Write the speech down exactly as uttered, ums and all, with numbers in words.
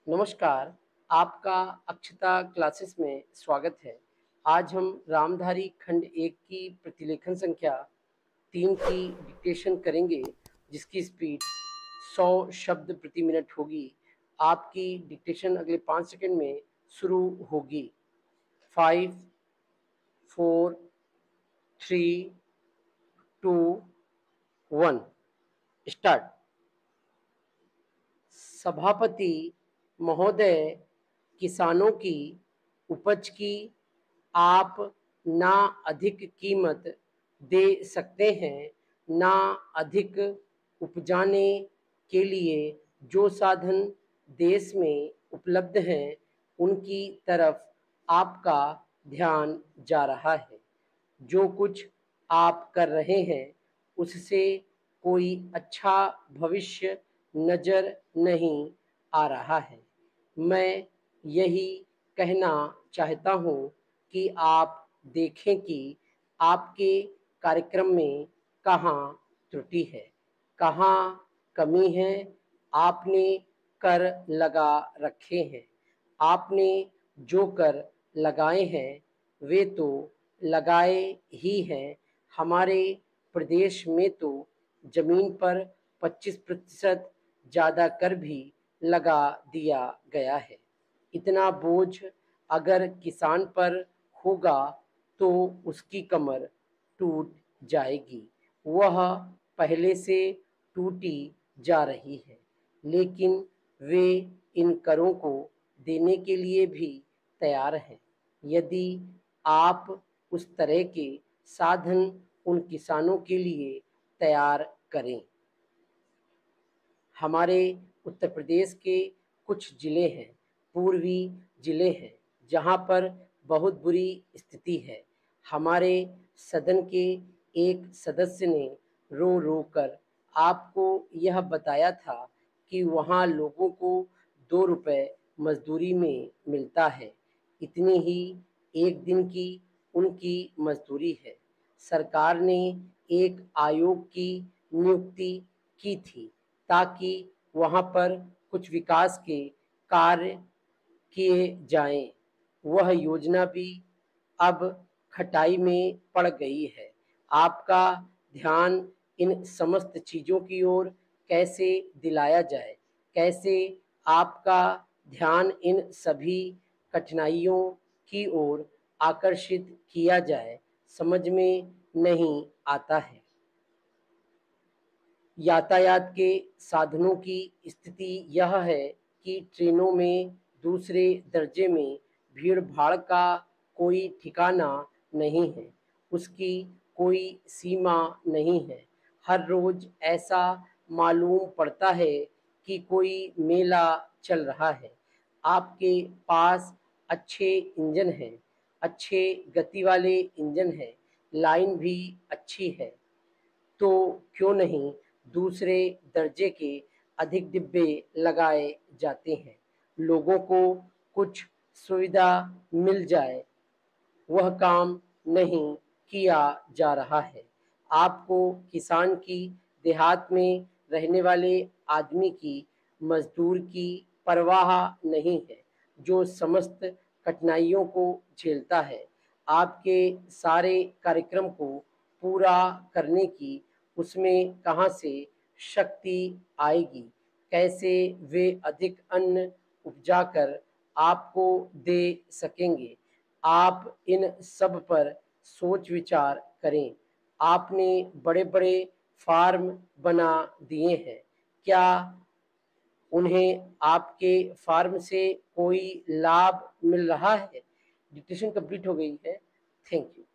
नमस्कार, आपका अक्षता क्लासेस में स्वागत है। आज हम रामधारी खंड एक की प्रतिलेखन संख्या तीन की डिक्टेशन करेंगे, जिसकी स्पीड सौ शब्द प्रति मिनट होगी। आपकी डिक्टेशन अगले पाँच सेकंड में शुरू होगी। Five, four, three, two, one, start. सभापति महोदय, किसानों की उपज की आप ना अधिक कीमत दे सकते हैं, ना अधिक उपजाने के लिए जो साधन देश में उपलब्ध हैं, उनकी तरफ आपका ध्यान जा रहा है। जो कुछ आप कर रहे हैं, उससे कोई अच्छा भविष्य नज़र नहीं आ रहा है। मैं यही कहना चाहता हूँ कि आप देखें कि आपके कार्यक्रम में कहाँ त्रुटि है, कहाँ कमी है। आपने कर लगा रखे हैं। आपने जो कर लगाए हैं, वे तो लगाए ही हैं। हमारे प्रदेश में तो जमीन पर पच्चीस प्रतिशत ज़्यादा कर भी लगा दिया गया है। इतना बोझ अगर किसान पर होगा तो उसकी कमर टूट जाएगी। वह पहले से टूटी जा रही है, लेकिन वे इन करों को देने के लिए भी तैयार हैं। यदि आप उस तरह के साधन उन किसानों के लिए तैयार करें। हमारे उत्तर प्रदेश के कुछ ज़िले हैं, पूर्वी ज़िले हैं, जहाँ पर बहुत बुरी स्थिति है। हमारे सदन के एक सदस्य ने रो रो कर आपको यह बताया था कि वहाँ लोगों को दो रुपए मजदूरी में मिलता है। इतनी ही एक दिन की उनकी मजदूरी है। सरकार ने एक आयोग की नियुक्ति की थी ताकि वहाँ पर कुछ विकास के कार्य किए जाएं। वह योजना भी अब खटाई में पड़ गई है। आपका ध्यान इन समस्त चीज़ों की ओर कैसे दिलाया जाए, कैसे आपका ध्यान इन सभी कठिनाइयों की ओर आकर्षित किया जाए, समझ में नहीं आता है। यातायात के साधनों की स्थिति यह है कि ट्रेनों में दूसरे दर्जे में भीड़ भाड़ का कोई ठिकाना नहीं है, उसकी कोई सीमा नहीं है। हर रोज़ ऐसा मालूम पड़ता है कि कोई मेला चल रहा है। आपके पास अच्छे इंजन हैं, अच्छे गति वाले इंजन हैं, लाइन भी अच्छी है, तो क्यों नहीं दूसरे दर्जे के अधिक डिब्बे लगाए जाते हैं। लोगों को कुछ सुविधा मिल जाए, वह काम नहीं किया जा रहा है। आपको किसान की, देहात में रहने वाले आदमी की, मजदूर की परवाह नहीं है, जो समस्त कठिनाइयों को झेलता है। आपके सारे कार्यक्रम को पूरा करने की उसमें कहाँ से शक्ति आएगी, कैसे वे अधिक अन्न उपजाकर आपको दे सकेंगे। आप इन सब पर सोच विचार करें। आपने बड़े बड़े फार्म बना दिए हैं, क्या उन्हें आपके फार्म से कोई लाभ मिल रहा है? डिक्टेशन कंप्लीट हो गई है। Thank you.